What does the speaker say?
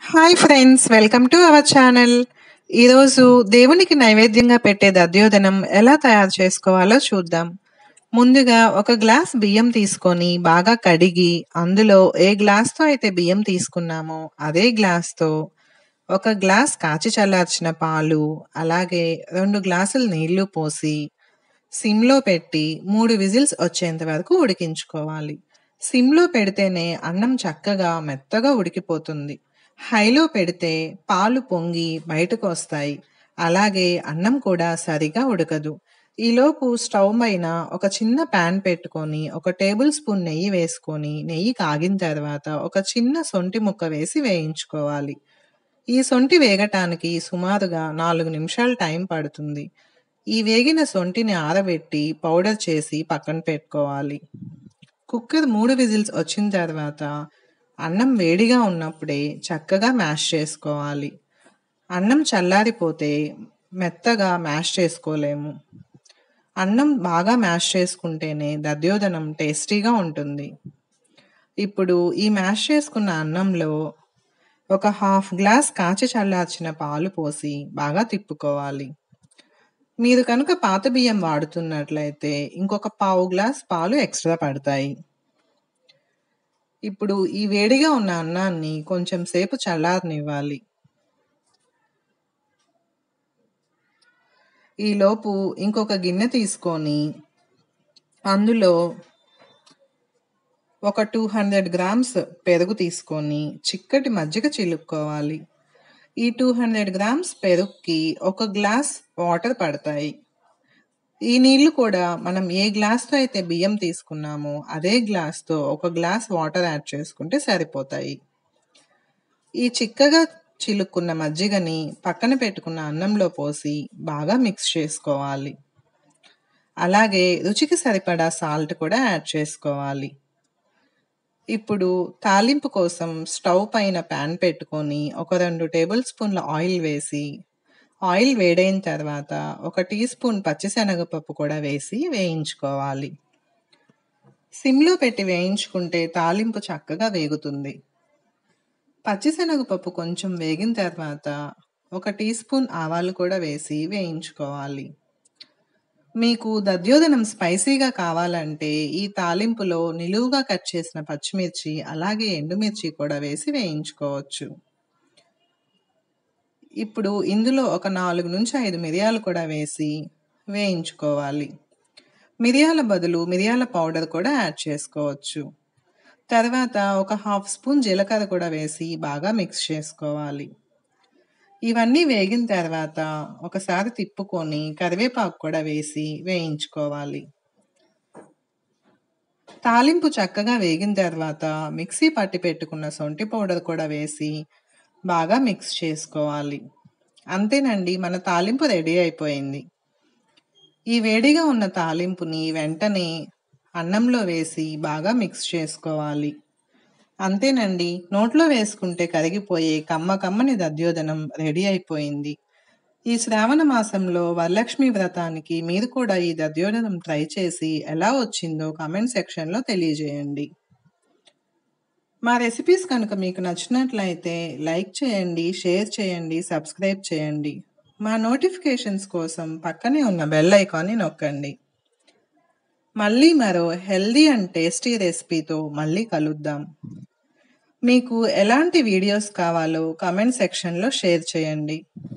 Hi friends, welcome to our channel. ఈరోజు దేవునికి నైవేద్యంగా పెట్టే దధ్యోదనం ఎలా తయారు చేసుకోవాలో చూద్దాం. ముందుగా ఒక గ్లాస్ బియ్యం తీసుకొని బాగా కడిగి అందులో ఏ గ్లాస్తో అయితే బియ్యం తీసుకున్నామో అదే గ్లాస్తో ఒక గ్లాస్ కాచి చల్లార్చిన పాలు, అలాగే 2 గ్లాసులు నీళ్లు పోసి సిమ్లో పెట్టి 3 విజిల్స్ వచ్చేంత వరకు ఉడికించుకోవాలి. సిమ్లో పెడితేనే అన్నం చక్కగా మెత్తగా ఉడికిపోతుంది. హైలో పెడితే పాలు పొంగి బయటకు వస్తాయి, అలాగే అన్నం కూడా సరిగా ఉడకదు. ఈలోపు స్టవ్ పైన ఒక చిన్న ప్యాన్ పెట్టుకొని 1 టేబుల్ స్పూన్ నెయ్యి వేసుకొని, నెయ్యి కాగిన తర్వాత ఒక చిన్న సొంటి ముక్క వేసి వేయించుకోవాలి. ఈ సొంటి వేగటానికి సుమారుగా 4 నిమిషాలు టైం పడుతుంది. ఈ వేగిన సొంటిని ఆరబెట్టి పౌడర్ చేసి పక్కన పెట్టుకోవాలి. కుక్కర్ 3 విజిల్స్ వచ్చిన తర్వాత అన్నం వేడిగా ఉన్నప్పుడే చక్కగా మ్యాష్ చేసుకోవాలి. అన్నం చల్లారిపోతే మెత్తగా మ్యాష్ చేసుకోలేము. అన్నం బాగా మ్యాష్ చేసుకుంటేనే దధ్యోదనం టేస్టీగా ఉంటుంది. ఇప్పుడు ఈ మ్యాష్ చేసుకున్న అన్నంలో ఒక హాఫ్ గ్లాస్ కాచి చల్లార్చిన పాలు పోసి బాగా తిప్పుకోవాలి. మీరు కనుక పాత బియ్యం వాడుతున్నట్లయితే ఇంకొక పావు గ్లాస్ పాలు ఎక్స్ట్రా పడతాయి. ఇప్పుడు ఈ వేడిగా ఉన్న అన్నాన్ని కొంచెం సేపు చల్లారనివ్వాలి. ఈలోపు ఇంకొక గిన్నె తీసుకొని అందులో ఒక 200 గ్రామ్స్ పెరుగు తీసుకొని చిక్కటి మజ్జిగ చిలుక్కోవాలి. ఈ 200 గ్రామ్స్ పెరుగుకి 1 గ్లాస్ వాటర్ పడతాయి. ఈ నీళ్లు కూడా మనం ఏ గ్లాస్తో అయితే బియ్యం తీసుకున్నామో అదే గ్లాస్తో 1 గ్లాస్ వాటర్ యాడ్ చేసుకుంటే సరిపోతాయి. ఈ చిక్కగా చిలుక్కున్న మజ్జిగని పక్కన పెట్టుకున్న అన్నంలో పోసి బాగా మిక్స్ చేసుకోవాలి. అలాగే రుచికి సరిపడా సాల్ట్ కూడా యాడ్ చేసుకోవాలి. ఇప్పుడు తాలింపు కోసం స్టవ్ పైన ప్యాన్ పెట్టుకొని ఒక 2 టేబుల్ స్పూన్ల ఆయిల్ వేసి, ఆయిల్ వేడైన తర్వాత 1 టీ స్పూన్ పచ్చిశనగపప్పు కూడా వేసి వేయించుకోవాలి. సిమ్లో పెట్టి వేయించుకుంటే తాలింపు చక్కగా వేగుతుంది. పచ్చిశనగపప్పు కొంచెం వేగిన తర్వాత 1 టీ స్పూన్ ఆవాలు కూడా వేసి వేయించుకోవాలి. మీకు దధ్యోదనం స్పైసీగా కావాలంటే ఈ తాలింపులో నిలువుగా కట్ చేసిన పచ్చిమిర్చి, అలాగే ఎండుమిర్చి కూడా వేసి వేయించుకోవచ్చు. ఇప్పుడు ఇందులో ఒక 4 నుంచి 5 మిరియాలు కూడా వేసి వేయించుకోవాలి. మిరియాల బదులు మిరియాల పౌడర్ కూడా యాడ్ చేసుకోవచ్చు. తర్వాత ఒక హాఫ్ స్పూన్ జీలకర్ర కూడా వేసి బాగా మిక్స్ చేసుకోవాలి. ఇవన్నీ వేగిన తర్వాత ఒకసారి తిప్పుకొని కరివేపాకు కూడా వేసి వేయించుకోవాలి. తాలింపు చక్కగా వేగిన తర్వాత మిక్సీ పట్టి పెట్టుకున్న సొంటి పౌడర్ కూడా వేసి బాగా మిక్స్ చేసుకోవాలి. అంతేనండి, మన తాలింపు రెడీ అయిపోయింది. ఈ వేడిగా ఉన్న తాలింపుని వెంటనే అన్నంలో వేసి బాగా మిక్స్ చేసుకోవాలి. అంతేనండి, నోట్లో వేసుకుంటే కరిగిపోయే కమ్మని దధ్యోదనం రెడీ అయిపోయింది. ఈ శ్రావణ మాసంలో వరలక్ష్మి వ్రతానికి మీరు కూడా ఈ దధ్యోదనం ట్రై చేసి ఎలా వచ్చిందో కామెంట్ సెక్షన్లో తెలియజేయండి. మా రెసిపీస్ కనుక మీకు నచ్చినట్లయితే లైక్ చేయండి, షేర్ చేయండి, సబ్స్క్రైబ్ చేయండి. మా నోటిఫికేషన్స్ కోసం పక్కనే ఉన్న బెల్ ఐకాన్ని నొక్కండి. మళ్ళీ మరో హెల్దీ అండ్ టేస్టీ రెసిపీతో మళ్ళీ కలుద్దాం. మీకు ఎలాంటి వీడియోస్ కావాలో కామెంట్ సెక్షన్లో షేర్ చేయండి.